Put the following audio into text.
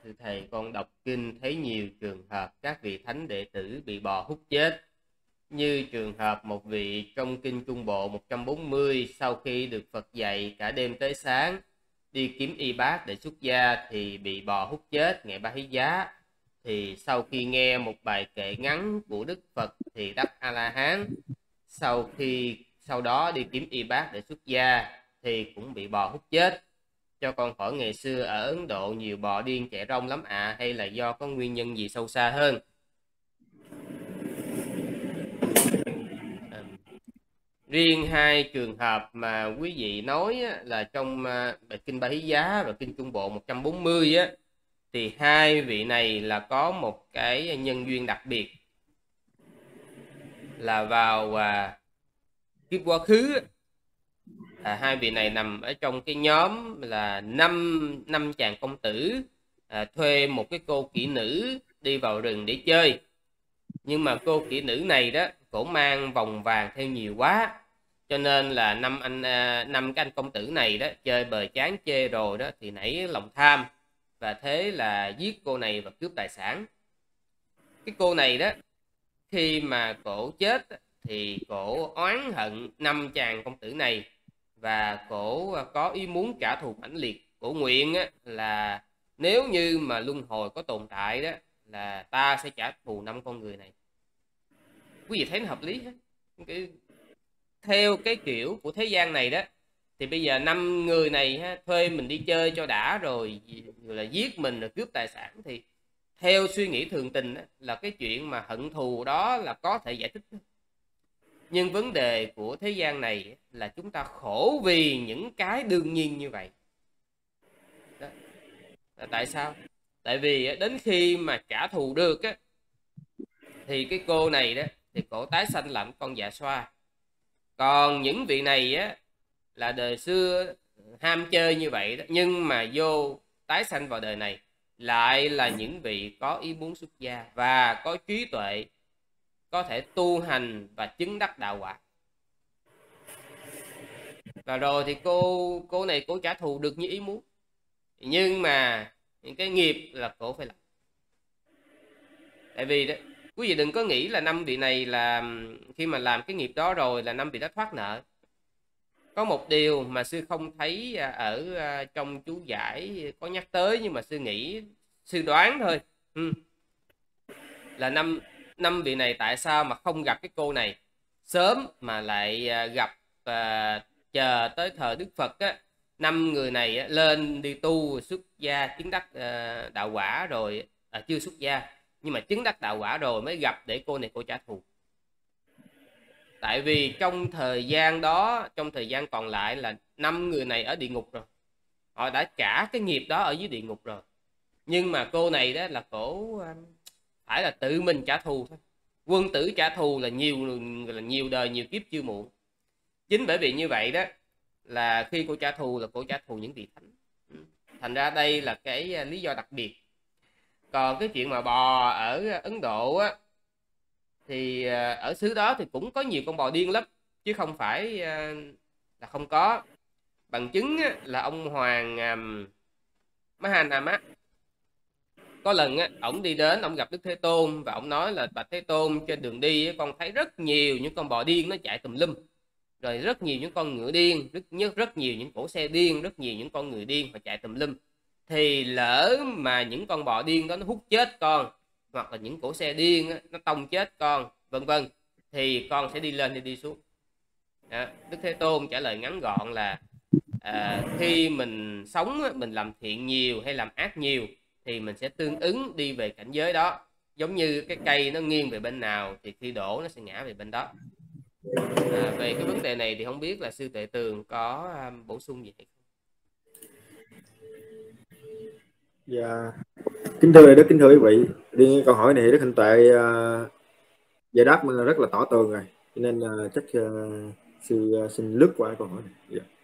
Thưa thầy, con đọc kinh thấy nhiều trường hợp các vị thánh đệ tử bị bò hút chết. Như trường hợp một vị trong kinh Trung Bộ 140 sau khi được Phật dạy cả đêm tới sáng đi kiếm y bác để xuất gia thì bị bò hút chết ngày Ba Hí Giá. Thì sau khi nghe một bài kệ ngắn của Đức Phật thì đắc A-la-hán. Sau đó đi kiếm y bác để xuất gia thì cũng bị bò hút chết. Cho con hỏi ngày xưa ở Ấn Độ nhiều bò điên chạy rong lắm hay là do có nguyên nhân gì sâu xa hơn? Riêng hai trường hợp mà quý vị nói là trong bài kinh Ba Hí Giá và kinh Trung Bộ 140 thì hai vị này là có một cái nhân duyên đặc biệt là vào kiếp quá khứ. Hai vị này nằm ở trong cái nhóm là năm chàng công tử thuê một cái cô kỹ nữ đi vào rừng để chơi. Nhưng mà cô kỹ nữ này đó, cổ mang vòng vàng theo nhiều quá, cho nên là năm cái anh công tử này đó chơi bời chán chê rồi đó thì nảy lòng tham, và thế là giết cô này và cướp tài sản. Cái cô này đó, khi mà cổ chết thì cổ oán hận năm chàng công tử này, và cổ có ý muốn trả thù mãnh liệt. Cổ nguyện là nếu như mà luân hồi có tồn tại đó là ta sẽ trả thù năm con người này. Quý vị thấy nó hợp lý hết. Theo cái kiểu của thế gian này đó thì bây giờ năm người này thuê mình đi chơi cho đã rồi là giết mình rồi cướp tài sản, thì theo suy nghĩ thường tình là cái chuyện mà hận thù đó là có thể giải thích. Nhưng vấn đề của thế gian này là chúng ta khổ vì những cái đương nhiên như vậy đó. Tại sao? Tại vì đến khi mà trả thù được thì cái cô này đó thì cổ tái sanh làm con dạ xoa. Còn những vị này là đời xưa ham chơi như vậy đó, nhưng mà vô tái sanh vào đời này lại là những vị có ý muốn xuất gia và có trí tuệ, có thể tu hành và chứng đắc đạo quả. Và rồi thì cô này cổ trả thù được như ý muốn, nhưng mà những cái nghiệp là cổ phải làm. Tại vì đó, quý vị đừng có nghĩ là năm vị này là khi mà làm cái nghiệp đó rồi là năm vị đó thoát nợ. Có một điều mà sư không thấy ở trong chú giải có nhắc tới, nhưng mà sư nghĩ, sư đoán thôi, là năm vị này tại sao mà không gặp cái cô này sớm mà lại gặp chờ tới thời Đức Phật năm người này lên đi tu xuất gia chứng đắc đạo quả rồi, chưa xuất gia nhưng mà chứng đắc đạo quả rồi mới gặp để cô này cô trả thù. Tại vì trong thời gian đó, trong thời gian còn lại là năm người này ở địa ngục rồi, họ đã trả cái nghiệp đó ở dưới địa ngục rồi, nhưng mà cô này đó là cổ phải là tự mình trả thù thôi. Quân tử trả thù là nhiều đời nhiều kiếp chưa muộn. Chính bởi vì như vậy đó là khi cô trả thù là cô trả thù những vị thánh. Thành ra đây là cái lý do đặc biệt. Còn cái chuyện mà bò ở Ấn Độ thì ở xứ đó thì cũng có nhiều con bò điên lắm, chứ không phải là không có. Bằng chứng là ông Hoàng Mahanama có lần ổng đi đến, ổng gặp Đức Thế Tôn và ổng nói là: bạch Thế Tôn, trên đường đi con thấy rất nhiều những con bò điên nó chạy tùm lum, rồi rất nhiều những con ngựa điên, rất nhiều những cỗ xe điên, rất nhiều những con người điên mà chạy tùm lum. Thì lỡ mà những con bò điên đó nó hút chết con, hoặc là những cỗ xe điên nó tông chết con, vân vân, thì con sẽ đi lên hay đi xuống? Đức Thế Tôn trả lời ngắn gọn là khi mình sống mình làm thiện nhiều hay làm ác nhiều thì mình sẽ tương ứng đi về cảnh giới đó. Giống như cái cây nó nghiêng về bên nào thì khi đổ nó sẽ ngã về bên đó. Về cái vấn đề này thì không biết là sư Tuệ Tường có bổ sung gì hay không? Dạ, kính thưa Đức, kính thưa quý vị, riêng câu hỏi này Đức Hạnh Tuệ giải đáp rất là tỏ tường rồi, cho nên chắc sư xin lướt qua câu hỏi này. Dạ.